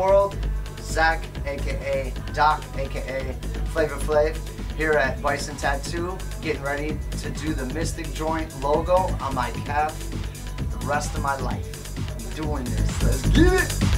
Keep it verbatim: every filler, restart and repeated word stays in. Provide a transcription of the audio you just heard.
world. Zach, aka Doc, aka Flavor Flav, here at Bison Tattoo, getting ready to do the Mystic Joint logo on my calf the rest of my life. I'm doing this. Let's get it!